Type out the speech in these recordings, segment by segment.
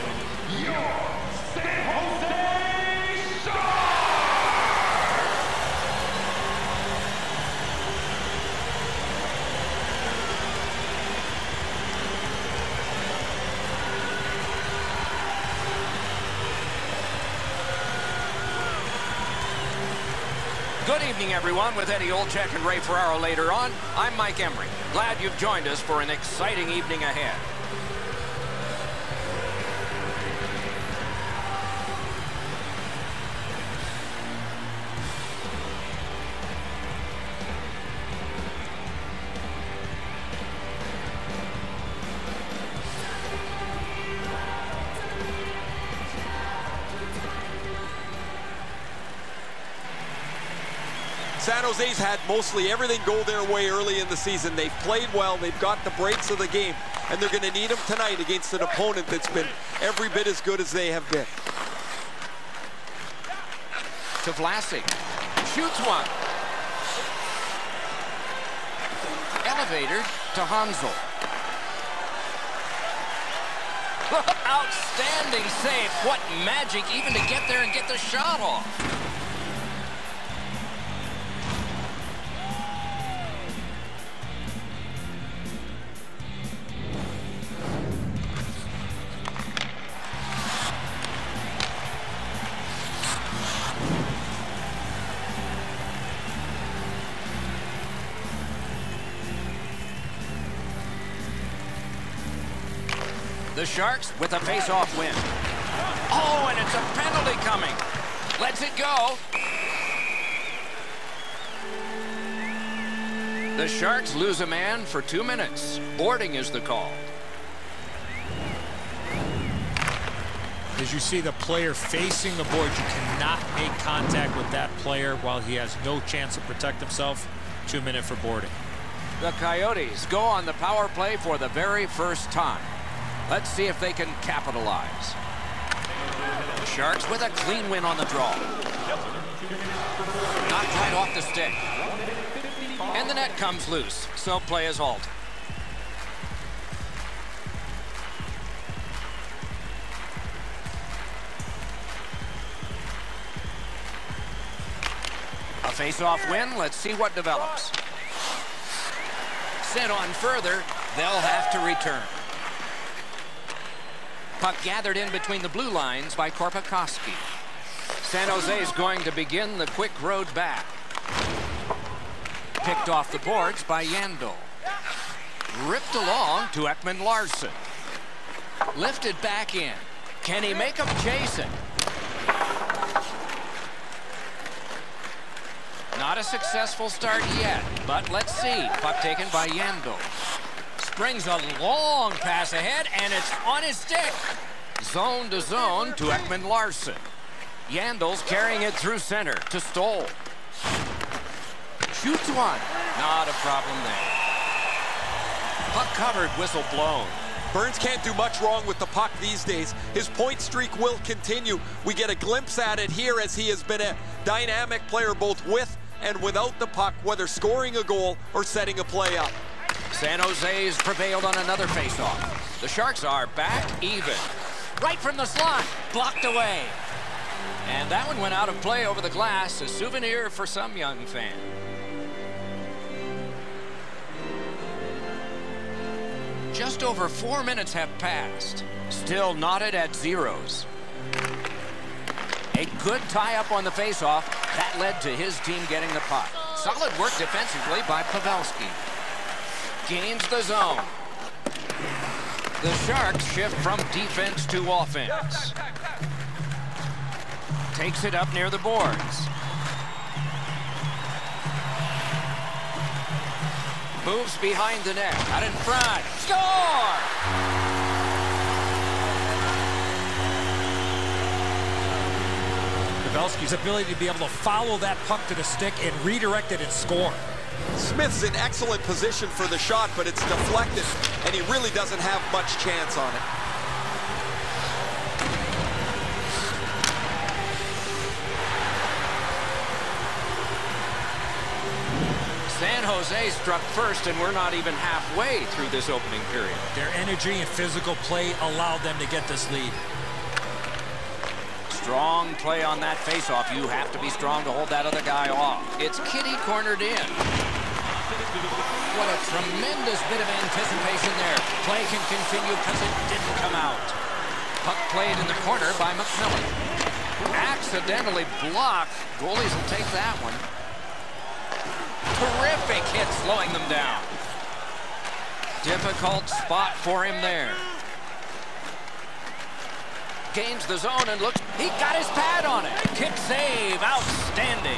your San Jose Sharks! Good evening, everyone. With Eddie Olczyk and Ray Ferraro later on, I'm Mike Emery. Glad you've joined us for an exciting evening ahead. San Jose's had mostly everything go their way early in the season. They've played well, they've got the breaks of the game, and they're going to need them tonight against an opponent that's been every bit as good as they have been. To Vlasic. Shoots one. Elevator to Hansel. Outstanding save. What magic even to get there and get the shot off. The Sharks with a face-off win. Oh, and it's a penalty coming. Lets it go. The Sharks lose a man for 2 minutes. Boarding is the call. As you see the player facing the board, you cannot make contact with that player while he has no chance to protect himself. 2 minutes for boarding. The Coyotes go on the power play for the very first time. Let's see if they can capitalize. The Sharks with a clean win on the draw. Knocked right off the stick. And the net comes loose, so play is halted. A face-off win. Let's see what develops. Sent on further. They'll have to return. Puck gathered in between the blue lines by Korpikoski. San Jose is going to begin the quick road back. Picked off the boards by Yandel. Ripped along to Ekman-Larsson. Lifted back in. Can he make him chase it? Not a successful start yet, but let's see. Puck taken by Yandel. Springs a long pass ahead, and it's on his stick. Zone to zone to Ekman-Larsson. Yandel's carrying it through center to Stoll. Shoots one. Not a problem there. Puck covered, whistle blown. Burns can't do much wrong with the puck these days. His point streak will continue. We get a glimpse at it here as he has been a dynamic player both with and without the puck, whether scoring a goal or setting a play up. San Jose's prevailed on another faceoff. The Sharks are back even. Right from the slot, blocked away. And that one went out of play over the glass, a souvenir for some young fan. Just over 4 minutes have passed. Still knotted at zeros. A good tie-up on the faceoff. That led to his team getting the puck. Solid work defensively by Pavelski. Gains the zone. The Sharks shift from defense to offense. Takes it up near the boards. Moves behind the net. Out in front. Score! Pavelski's ability to be able to follow that puck to the stick and redirect it and score. Smith's in excellent position for the shot, but it's deflected, and he really doesn't have much chance on it. San Jose Jose struck first, and we're not even halfway through this opening period. Their energy and physical play allowed them to get this lead. Strong play on that faceoff. You have to be strong to hold that other guy off. It's kitty cornered in. What a tremendous bit of anticipation there. Play can continue because it didn't come out. Puck played in the corner by McMillan. Accidentally blocked. Goalies will take that one. Terrific hit slowing them down. Difficult spot for him there. Gains the zone and looks. He got his pad on it. Kick save. Outstanding.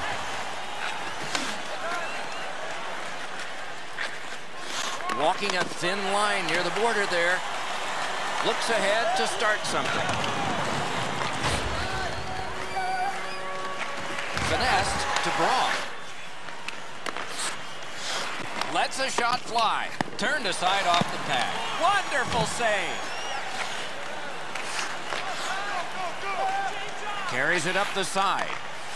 Walking a thin line near the border there. Looks ahead to start something. Finessed to Braun. Lets a shot fly. Turned aside off the pad. Wonderful save. Carries it up the side.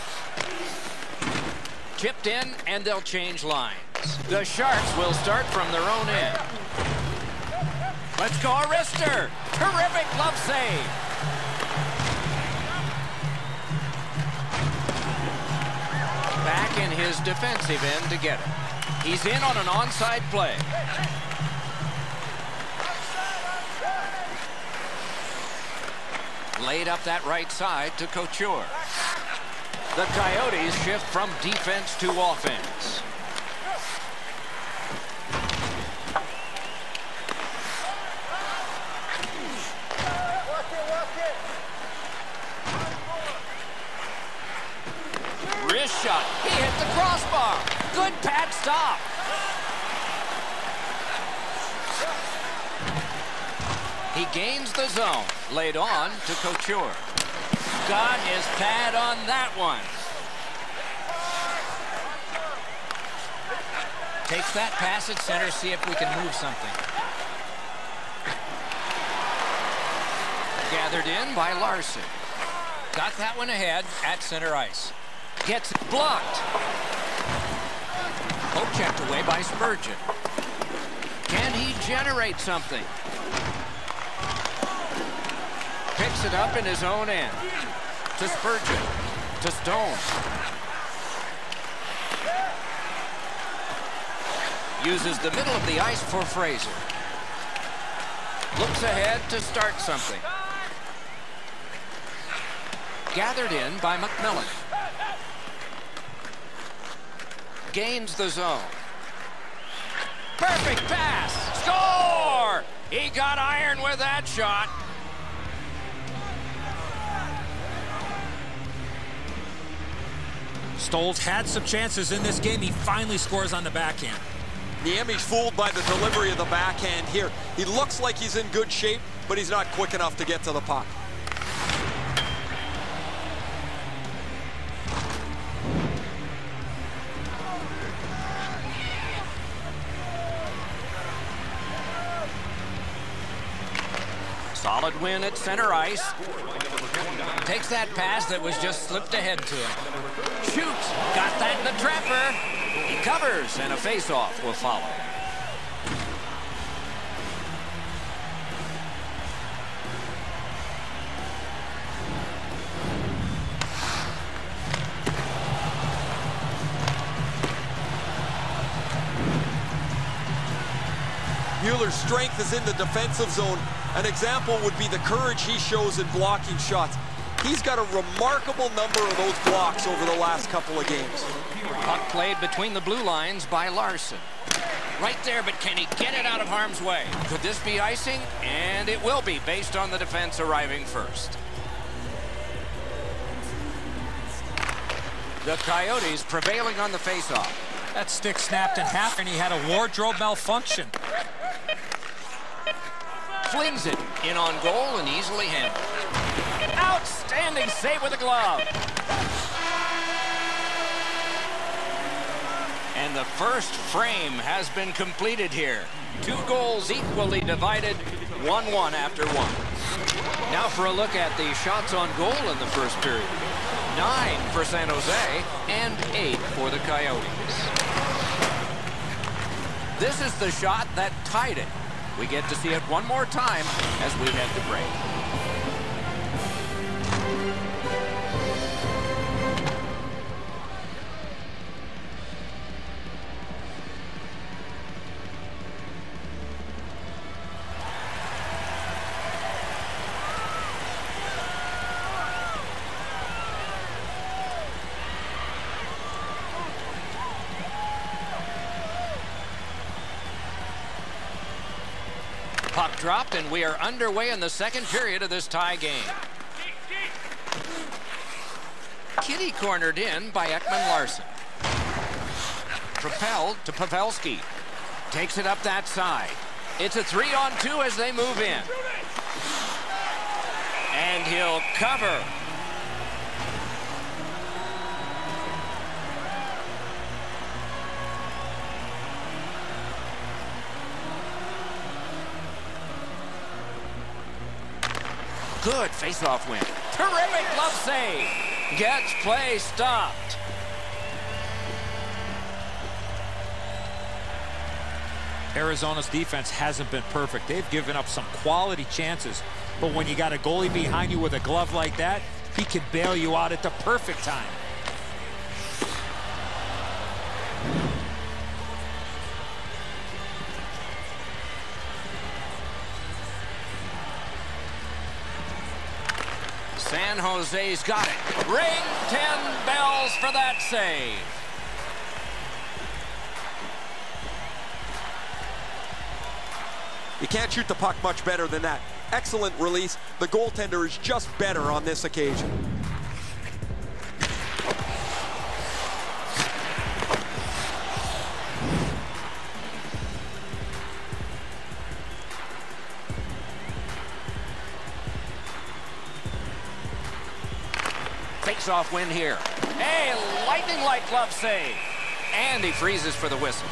Chipped in, and they'll change lines. The Sharks will start from their own end. Let's go, Arister. Terrific glove save. Back in his defensive end to get it. He's in on an onside play. Laid up that right side to Couture. The Coyotes shift from defense to offense. Wrist shot. He hit the crossbar. Good pad stop. He gains the zone. Laid on to Couture. Got his pad on that one. Takes that pass at center, see if we can move something. Gathered in by Larson. Got that one ahead at center ice. Gets it blocked. Poke checked away by Spurgeon. Can he generate something? Picks it up in his own end. To Spurgeon. To Stone. Uses the middle of the ice for Fraser. Looks ahead to start something. Gathered in by McMillan. Gains the zone. Perfect pass. Score! He got iron with that shot. Stoles had some chances in this game. He finally scores on the backhand. Niemi's fooled by the delivery of the backhand here. He looks like he's in good shape, but he's not quick enough to get to the puck. Solid win at center ice. Takes that pass that was just slipped ahead to him. Shoots. Got that in the trapper. He covers, and a face-off will follow. Mueller's strength is in the defensive zone. An example would be the courage he shows in blocking shots. He's got a remarkable number of those blocks over the last couple of games. Puck played between the blue lines by Larson. Right there, but can he get it out of harm's way? Could this be icing? And it will be, based on the defense arriving first. The Coyotes prevailing on the faceoff. That stick snapped in half, and he had a wardrobe malfunction. Flings it in on goal and easily handled. Outstanding save with a glove. And the first frame has been completed here. 2 goals equally divided, 1-1 after one. Now for a look at the shots on goal in the first period. 9 for San Jose and 8 for the Coyotes. This is the shot that tied it. We get to see it one more time as we head to break. Puck dropped, and we are underway in the second period of this tie game. Kitty cornered in by Ekman-Larsson. Propelled to Pavelski. Takes it up that side. It's a 3-on-2 as they move in. And he'll cover. Good face-off win. Terrific glove save. Gets play stopped. Arizona's defense hasn't been perfect. They've given up some quality chances. But when you got a goalie behind you with a glove like that, he can bail you out at the perfect time. San Jose's got it. Ring 10 bells for that save. You can't shoot the puck much better than that. Excellent release. The goaltender is just better on this occasion. Face-off win here. A lightning-like glove save. And he freezes for the whistle.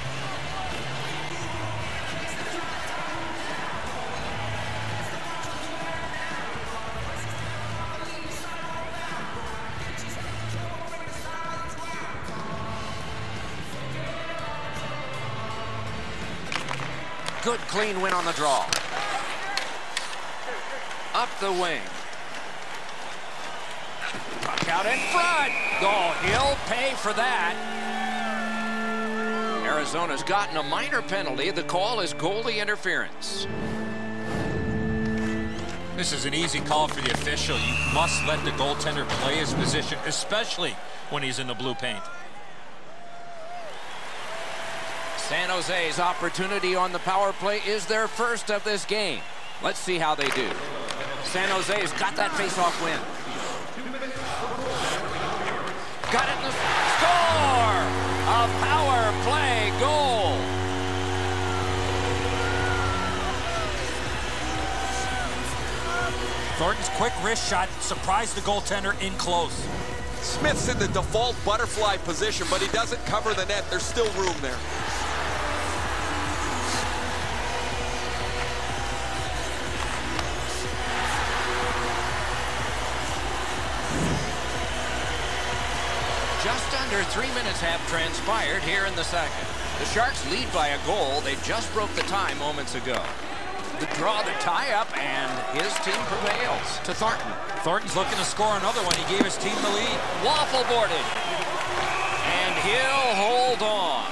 Good clean win on the draw. Up the wing. Puck out in front. Oh, he'll pay for that. Arizona's gotten a minor penalty. The call is goalie interference. This is an easy call for the official. You must let the goaltender play his position, especially when he's in the blue paint. San Jose's opportunity on the power play is their first of this game. Let's see how they do. San Jose's got that face-off win. Got it in the score! A power play goal. Thornton's quick wrist shot surprised the goaltender in close. Smith's in the default butterfly position, but he doesn't cover the net. There's still room there. Just under 3 minutes have transpired here in the second. The Sharks lead by a goal. They just broke the tie moments ago. The draw, the tie-up, and his team prevails. To Thornton. Thornton's looking to score another one. He gave his team the lead. Waffle boarded. And he'll hold on.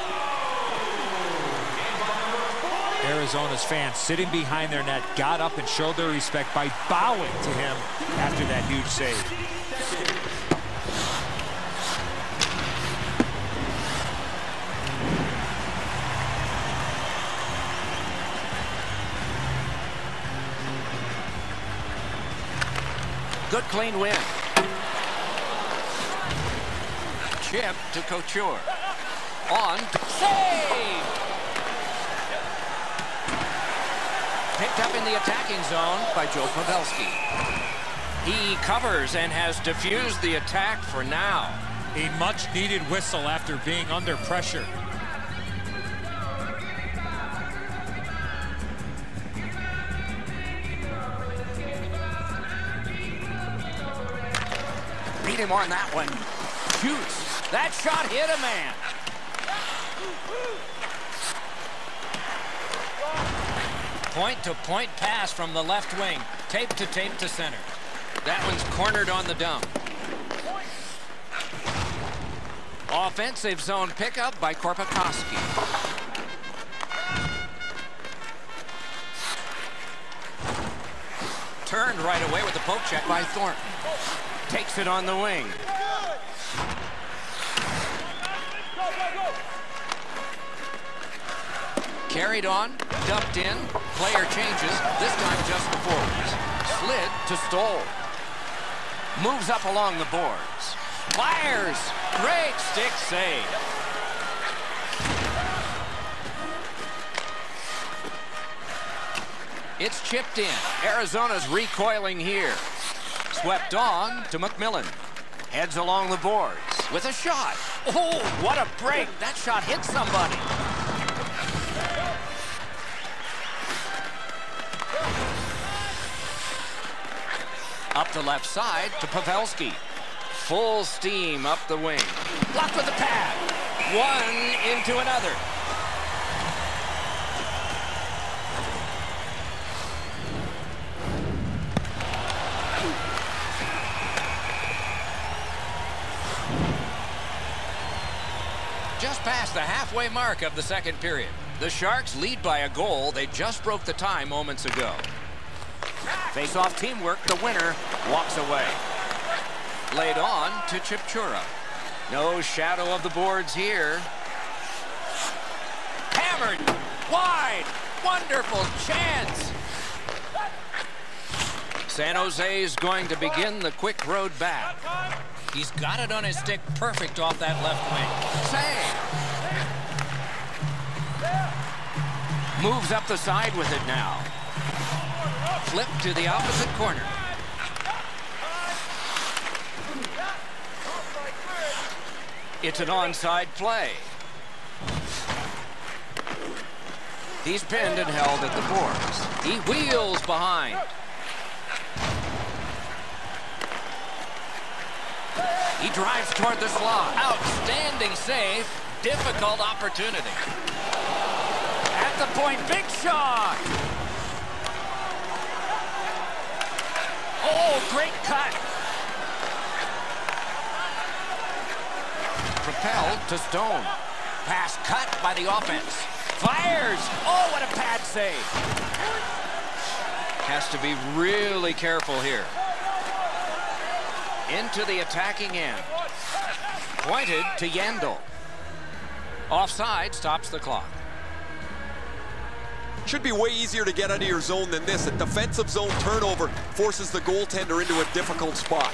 Arizona's fans sitting behind their net got up and showed their respect by bowing to him after that huge save. Good clean win. Chip to Couture. On. Save! Picked up in the attacking zone by Joe Pavelski. He covers and has diffused the attack for now. A much-needed whistle after being under pressure. Beat him on that one. Shoots. That shot hit a man. Point-to-point pass from the left wing. Tape to center. That one's cornered on the dump. Offensive zone pickup by Korpikoski. Turned right away with the poke check by Thornton. Takes it on the wing. Carried on, dumped in, player changes, this time just the forwards. Slid to Stoll. Moves up along the boards. Fires! Great stick save. It's chipped in. Arizona's recoiling here. Swept on to McMillan. Heads along the boards with a shot. Oh, what a break. That shot hit somebody. Up the left side to Pavelski. Full steam up the wing. Blocked with the pad. One into another. Just past the halfway mark of the second period. The Sharks lead by a goal. They just broke the tie moments ago. Face-off teamwork, the winner walks away. Laid on to Chipchura. No shadow of the boards here. Hammered, wide, wonderful chance. San Jose is going to begin the quick road back. He's got it on his stick perfect off that left wing. Save. Moves up the side with it now. Flip to the opposite corner. It's an onside play. He's pinned and held at the boards. He wheels behind. He drives toward the slot. Outstanding save. Difficult opportunity. At the point, big shot. Oh, great cut. Propelled to Stone. Pass cut by the offense. Fires. Oh, what a pad save. Has to be really careful here. Into the attacking end. Pointed to Yandel. Offside stops the clock. Should be way easier to get out of your zone than this. A defensive zone turnover forces the goaltender into a difficult spot.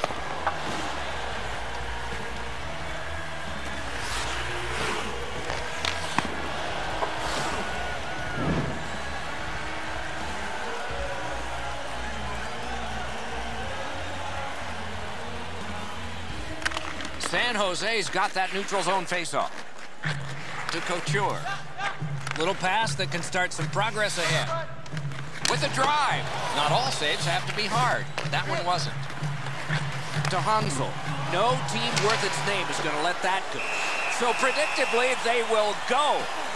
San Jose's got that neutral zone faceoff. To Couture. Little pass that can start some progress ahead. With a drive. Not all saves have to be hard. That one wasn't. To Hansel. No team worth its name is going to let that go. So predictably, they will go.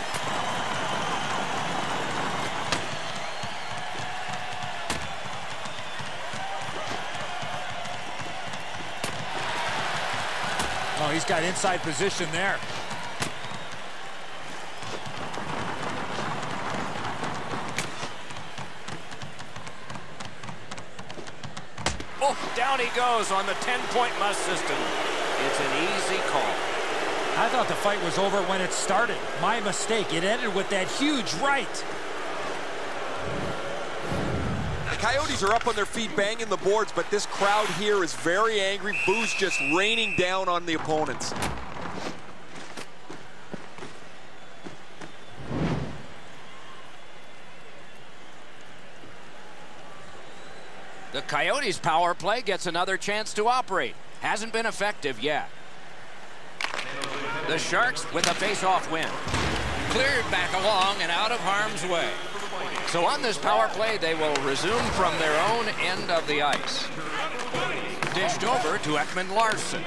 Oh, he's got inside position there. Oh, down he goes on the 10-point must system. It's an easy call. I thought the fight was over when it started. My mistake. It ended with that huge right. The Coyotes are up on their feet banging the boards, but this crowd here is very angry. Boos just raining down on the opponents. The Coyotes' power play gets another chance to operate. Hasn't been effective yet. The Sharks with a face-off win. Cleared back along and out of harm's way. So on this power play, they will resume from their own end of the ice. Dished over to Ekman Larsson.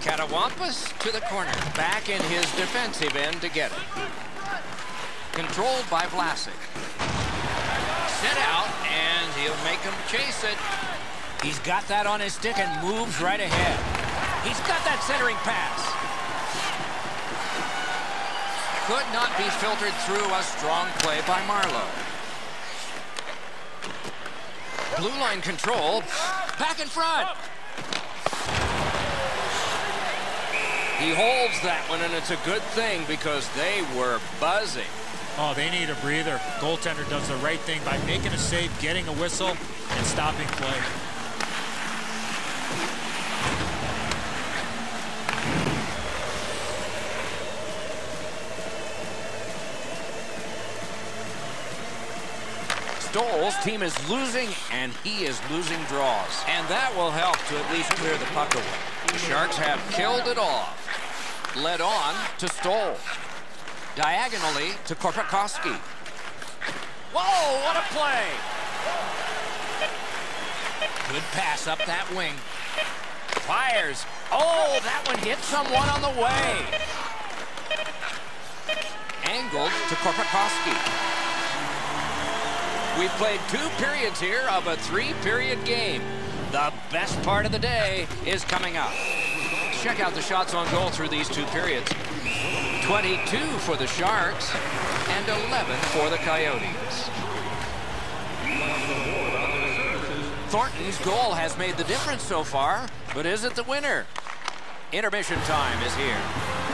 Catawampus to the corner. Back in his defensive end to get it. Controlled by Vlasic. Sit out, and he'll make him chase it. He's got that on his stick and moves right ahead. He's got that centering pass. Could not be filtered through. A strong play by Marlowe. Blue line control. Back in front. He holds that one, and it's a good thing because they were buzzing. Oh, they need a breather. Goaltender does the right thing by making a save, getting a whistle, and stopping play. Stoll's team is losing, and he is losing draws. And that will help to at least clear the puck away. The Sharks have killed it off. Led on to Stoll. Diagonally to Korpikoski. Whoa, what a play! Good pass up that wing. Fires. Oh, that one hit someone on the way. Angled to Korpikoski. We've played 2 periods here of a 3-period game. The best part of the day is coming up. Check out the shots on goal through these 2 periods. 22 for the Sharks and 11 for the Coyotes. Thornton's goal has made the difference so far, but is it the winner? Intermission time is here.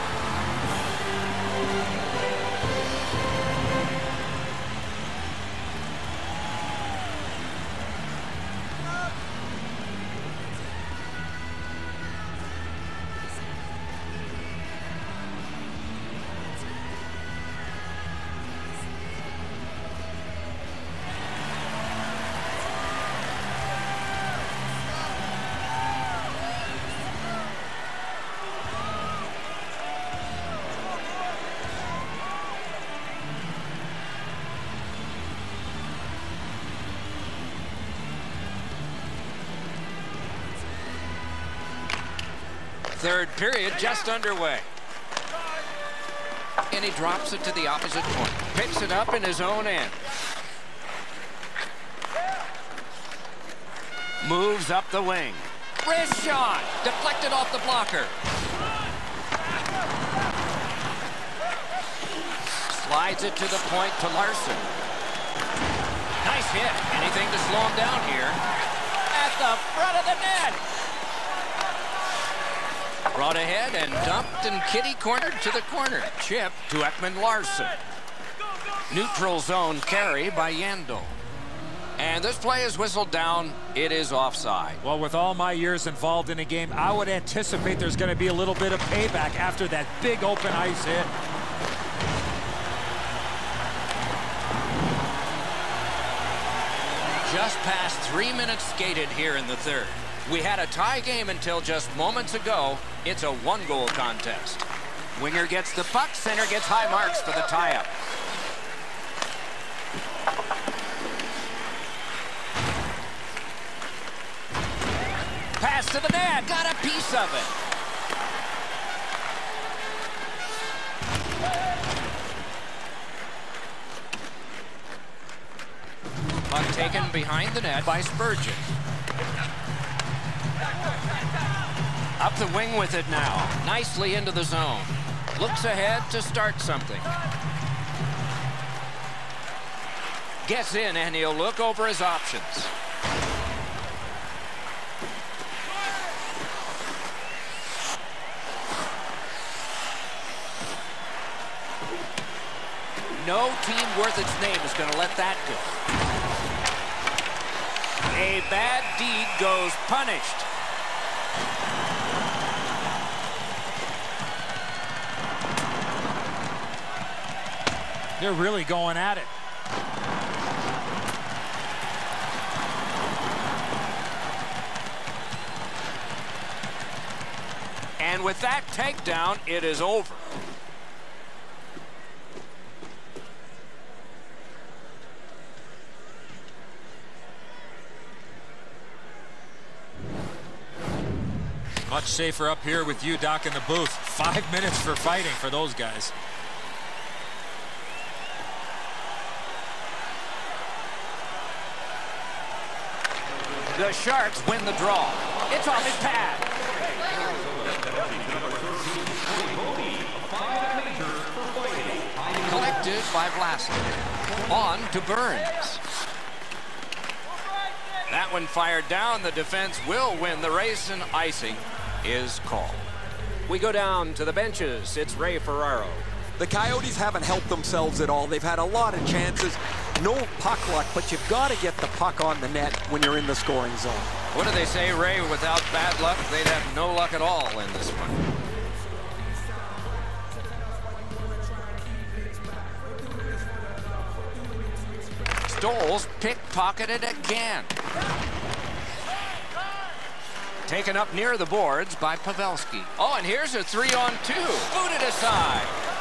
Third period just underway. And he drops it to the opposite point. Picks it up in his own end. Moves up the wing. Wrist shot. Deflected off the blocker. Slides it to the point to Larson. Nice hit. Anything to slow him down here. At the front of the net. Brought ahead and dumped and kitty-cornered to the corner. Chip to Ekman Larson. Neutral zone carry by Yandel. And this play is whistled down. It is offside. Well, with all my years involved in a game, I would anticipate there's going to be a little bit of payback after that big open ice hit. Just past 3 minutes skated here in the third. We had a tie game until just moments ago. It's a 1-goal contest. Winger gets the puck. Center gets high marks for the tie-up. Pass to the net. Got a piece of it. Puck taken behind the net by Spurgeon. Up the wing with it now. Nicely into the zone. Looks ahead to start something. Gets in, and he'll look over his options. No team worth its name is going to let that go. A bad deed goes punished. They're really going at it. And with that takedown, it is over. Much Much safer up here with you, Doc, in the booth. 5 minutes for fighting for those guys. The Sharks win the draw. It's off his pad. Collected by Vlasic. On to Burns. That one fired down. The defense will win the race, and icing is called. We go down to the benches. It's Ray Ferraro. The Coyotes haven't helped themselves at all. They've had a lot of chances. No puck luck, but you've got to get the puck on the net when you're in the scoring zone. What do they say, Ray? Without bad luck, they'd have no luck at all in this one. Stoles pickpocketed again. Taken up near the boards by Pavelski. Oh, and here's a 3-on-2. Booted aside.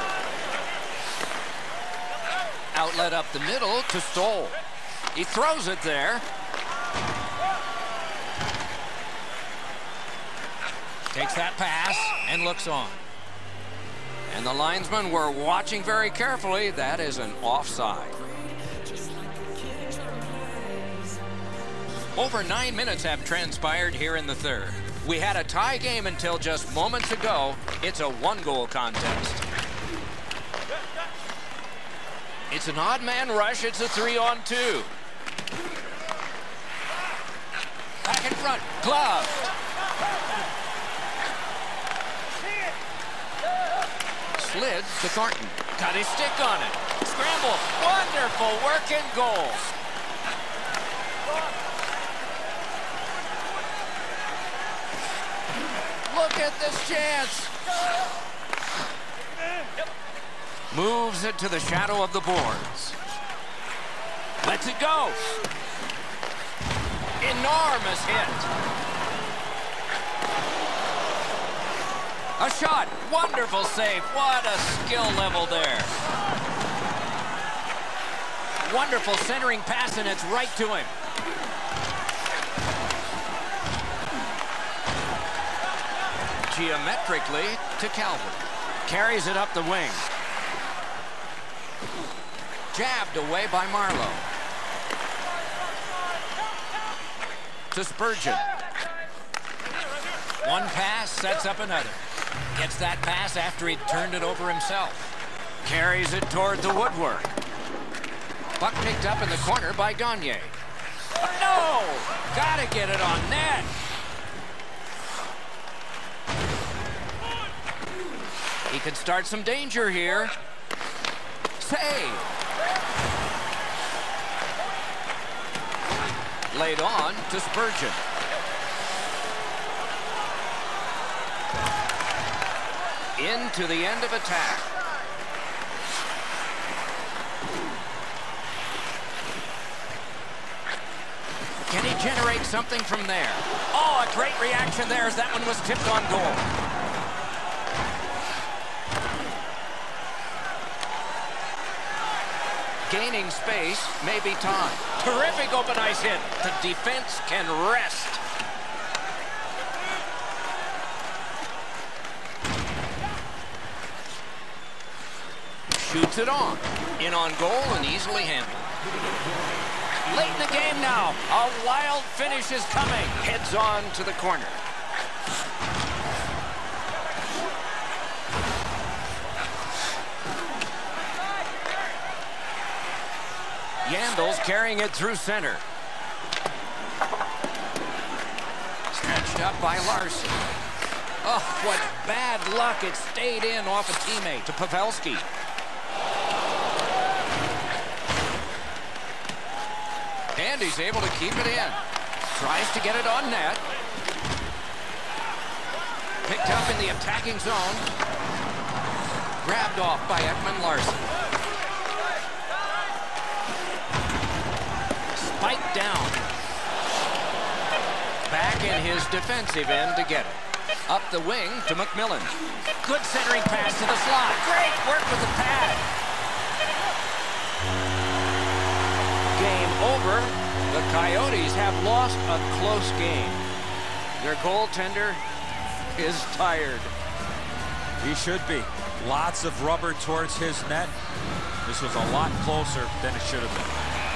Outlet up the middle to Stoll. He throws it there. Takes that pass and looks on. And the linesmen were watching very carefully. That is an offside. Over 9 minutes have transpired here in the third. We had a tie game until just moments ago. It's a one-goal contest. It's an odd man rush. It's a 3-on-2. Back in front. Gloved. Slid to Thornton. Got his stick on it. Scramble. Wonderful work and goal. Look at this chance. Moves it to the shadow of the boards. Lets it go. Enormous hit. A shot. Wonderful save. What a skill level there. Wonderful centering pass, and it's right to him. Geometrically to Calvin. Carries it up the wing. Jabbed away by Marlowe. To Spurgeon. One pass sets up another. Gets that pass after he turned it over himself. Carries it toward the woodwork. Puck picked up in the corner by Gagne. No! Gotta get it on net. He could start some danger here. Save. Laid on to Spurgeon. Into the end of attack. Can he generate something from there? Oh, a great reaction there as that one was tipped on goal. Gaining space, maybe time. Terrific open ice hit. The defense can rest. Shoots it on. In on goal and easily handled. Late in the game now. A wild finish is coming. Heads on to the corner. Yandel's carrying it through center. Snatched up by Larson. Oh, what bad luck. It stayed in off a teammate to Pavelski. And he's able to keep it in. Tries to get it on net. Picked up in the attacking zone. Grabbed off by Ekman Larson. Spiked down. Back in his defensive end to get it. Up the wing to McMillan. Good centering pass to the slot. Great work with the pad. Game over. The Coyotes have lost a close game. Their goaltender is tired. He should be. Lots of rubber towards his net. This was a lot closer than it should have been.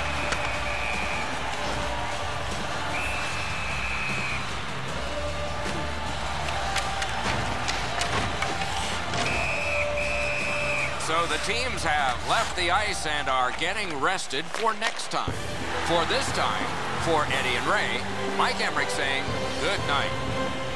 So the teams have left the ice and are getting rested for next time. For this time, for Eddie and Ray, Mike Emmerich saying good night.